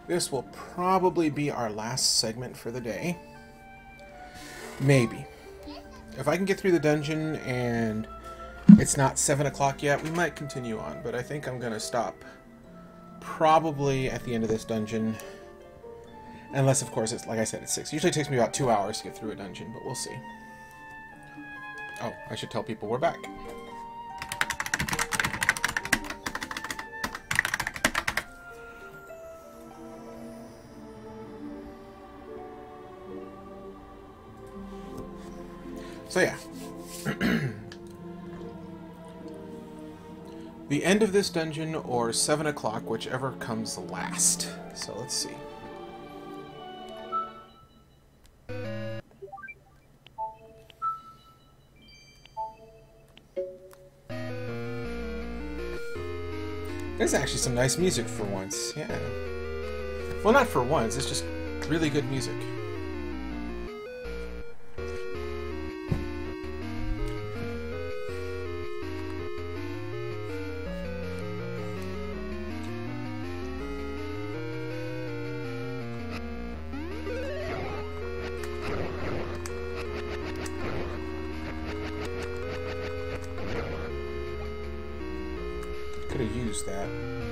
this will probably be our last segment for the day. Maybe. If I can get through the dungeon and it's not 7 o'clock yet, we might continue on, but I think I'm going to stop probably at the end of this dungeon. Unless, of course, it's like I said, it's 6. Usually it takes me about 2 hours to get through a dungeon, but we'll see. Oh, I should tell people we're back. So yeah. The end of this dungeon or 7 o'clock, whichever comes last. So let's see. There's actually some nice music for once, yeah. Well, not for once, it's just really good music. Could have used that.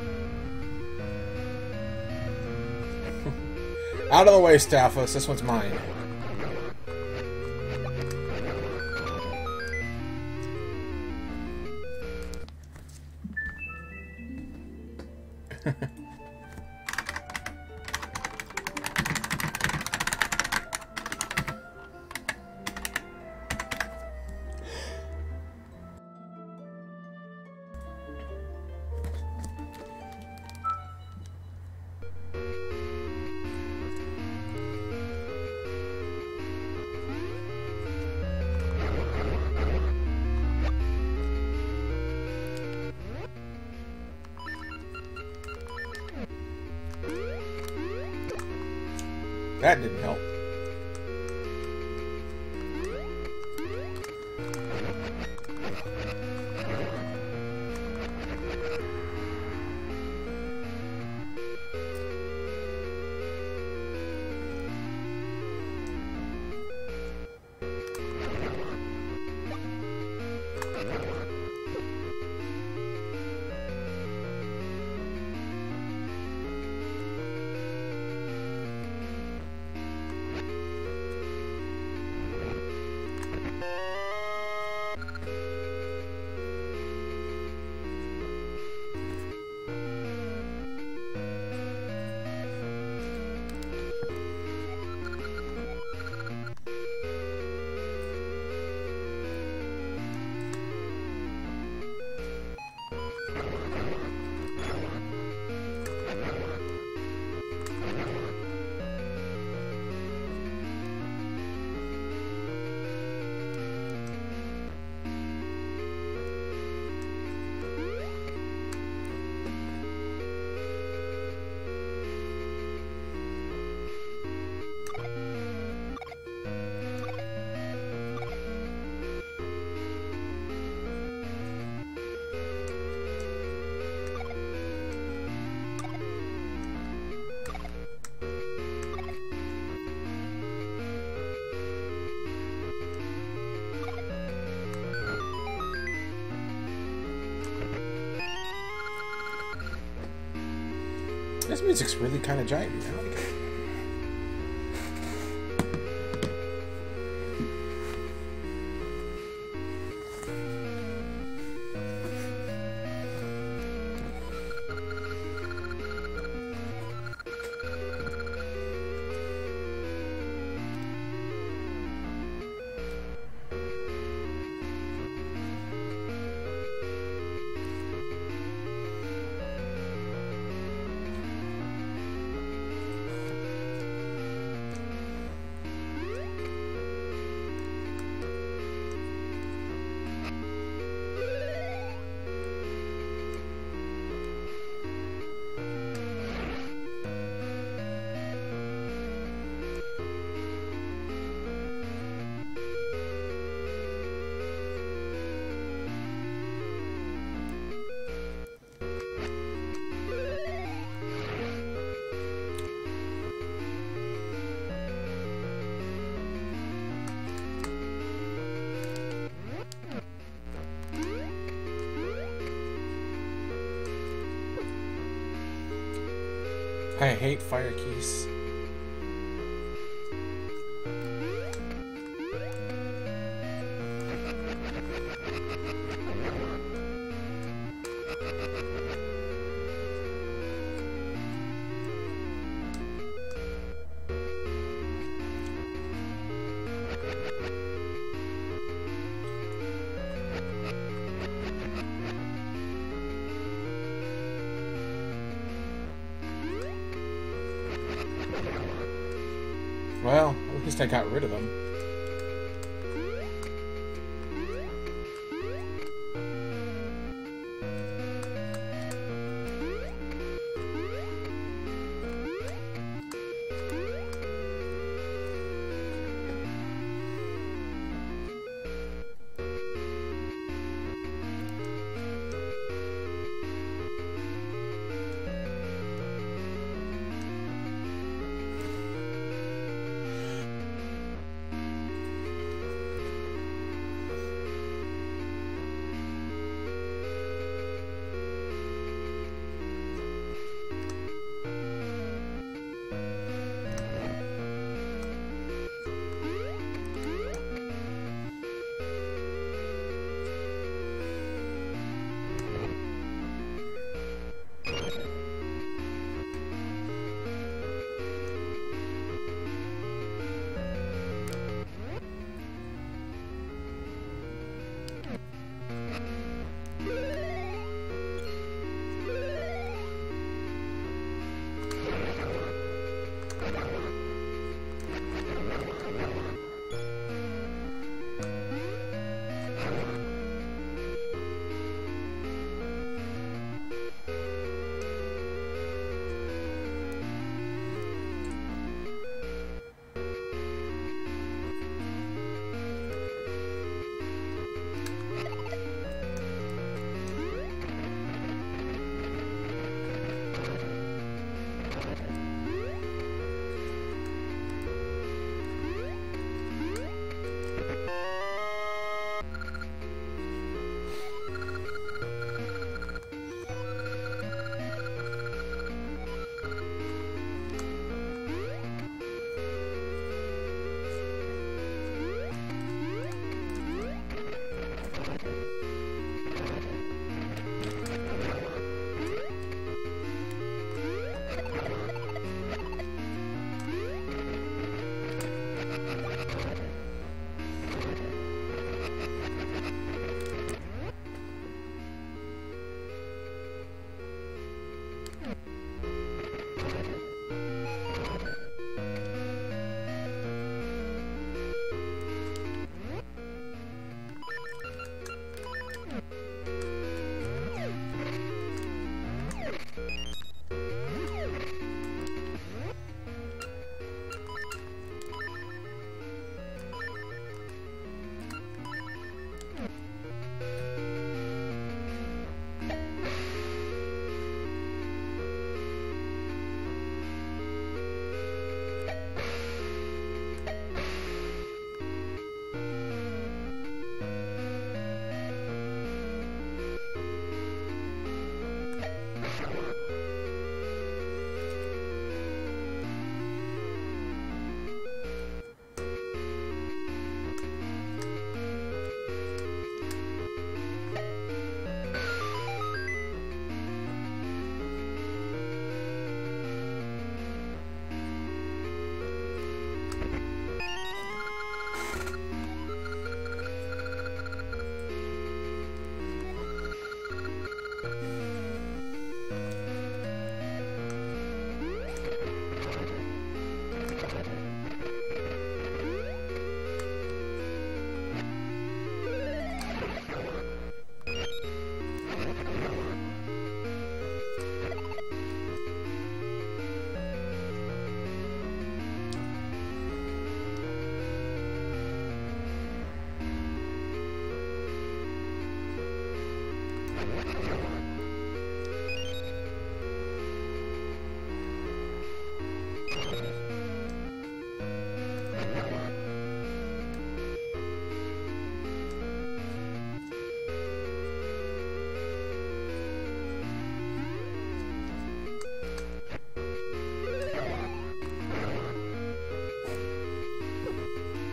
Out of the way, Staphos. This one's mine. That didn't help. This music's really kind of jivey. I like it. I hate fire keys. Well, at least I got rid of them.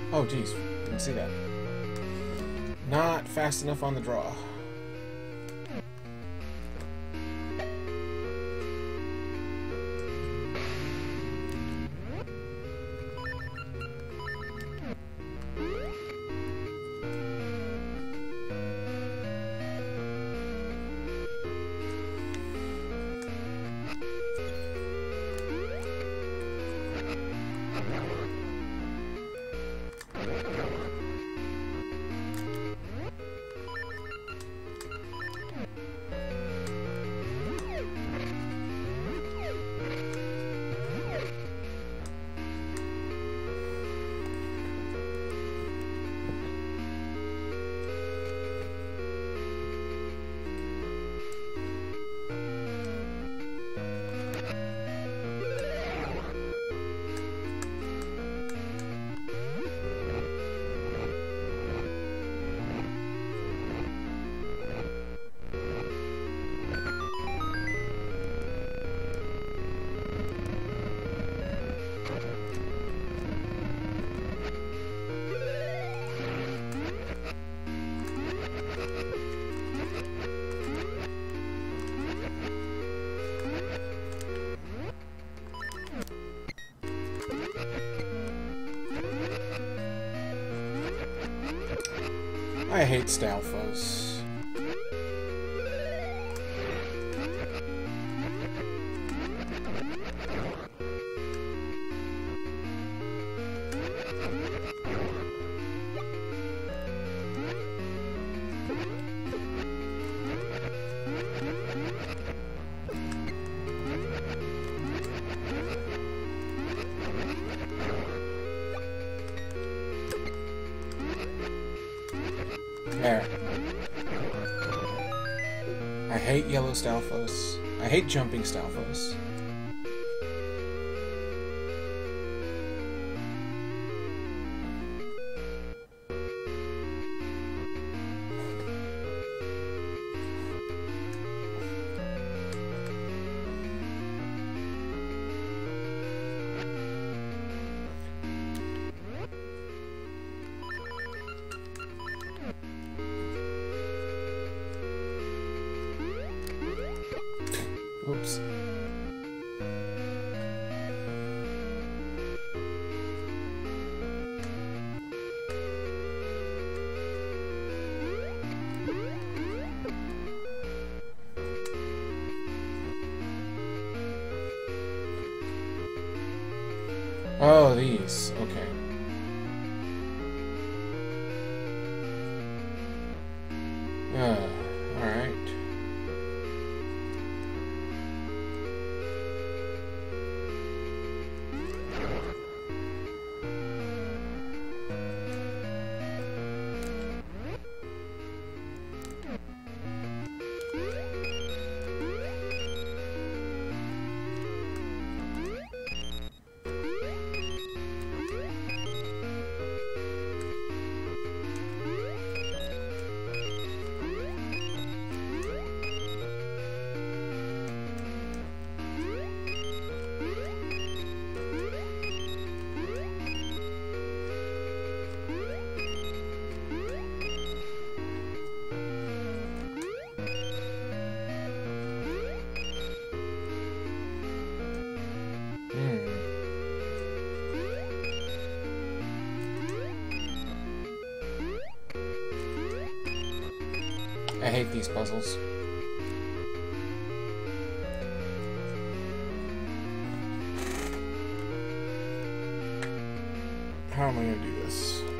Oh, geez. Didn't see that. Not fast enough on the draw. I hate Stalfos. There. I hate yellow Stalfos. I hate jumping Stalfos. Oops. Oh, these. Okay. Alright. I hate these puzzles. How am I gonna do this?